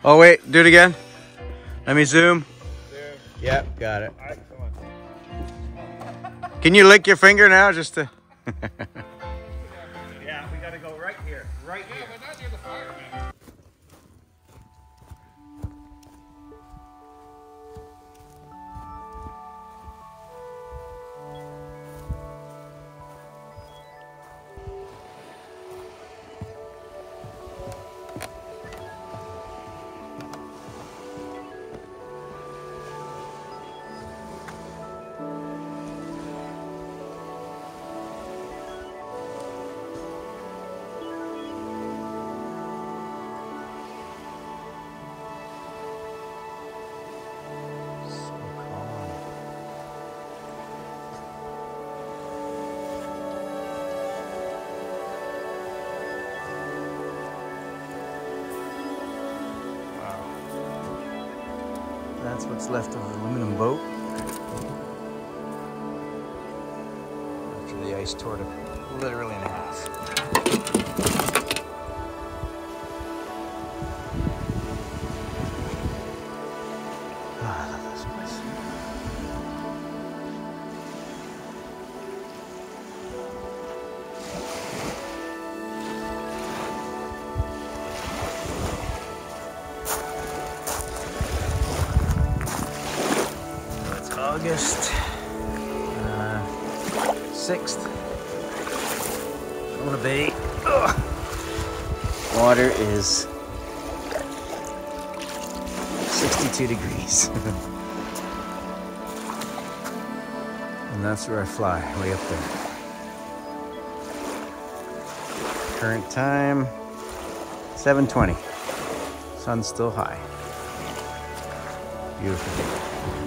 Oh wait, do it again. Let me zoom. Yep, got it. Can you lick your finger now just to... Yeah, we gotta go right here. Right here. But not near the fire, man. That's what's left of the aluminum boat. After the ice tore it literally in half. Oh, I love this place. August 6th. Alona Bay. Ugh. Water is 62 degrees. And that's where I fly, way up there. Current time 7:20. Sun's still high. Beautiful day.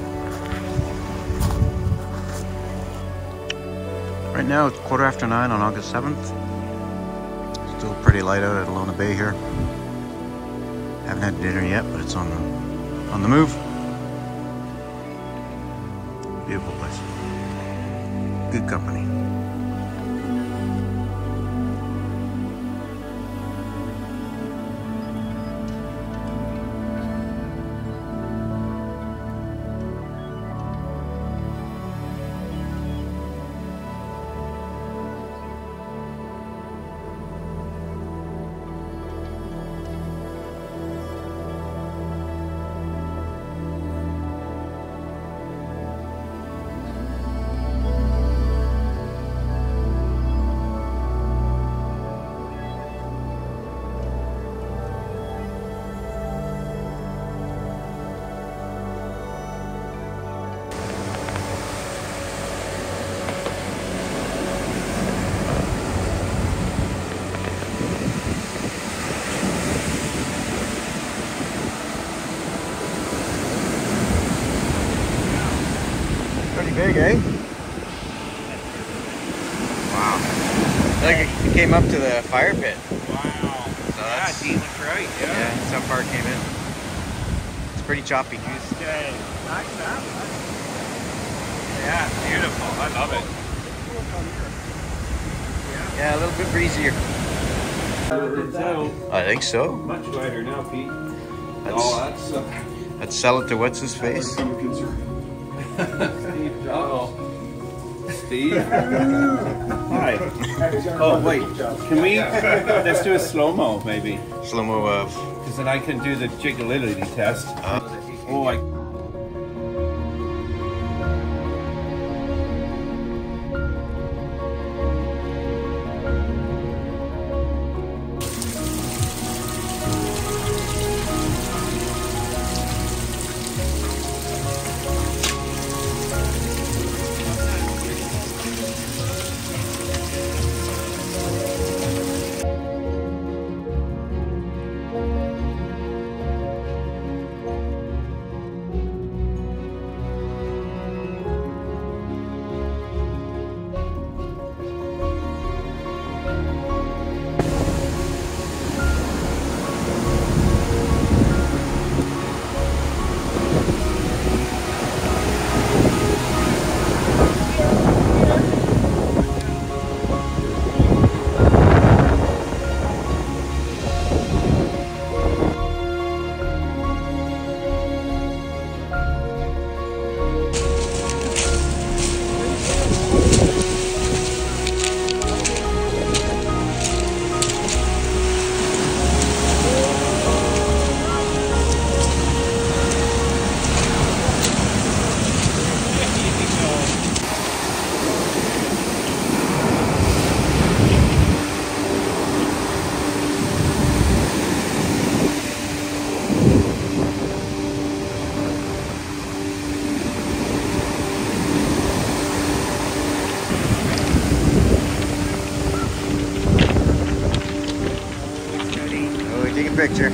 Right now it's 9:15 on August 7th. Still pretty light out at Alona Bay here. Haven't had dinner yet, but it's on the move. Beautiful place. Good company. Big, eh? Wow. Like it came up to the fire pit. Wow. So that's, Dean looks right. yeah, that's how far it came in. It's pretty choppy juice. Okay. Nice that. Yeah, beautiful. I love it. Yeah, a little bit breezier. I think so. Much lighter now, Pete. Let's sell it to what's his face. Steve. Steve. Hi. Oh wait, can we? Let's do a slow-mo maybe. Slow-mo of. Because then I can do the jiggability test. Oh, I. Take a picture.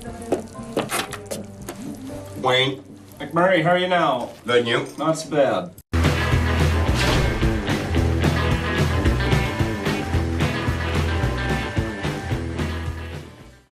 Wayne, McMurray, how are you now? good, and you? Not so bad.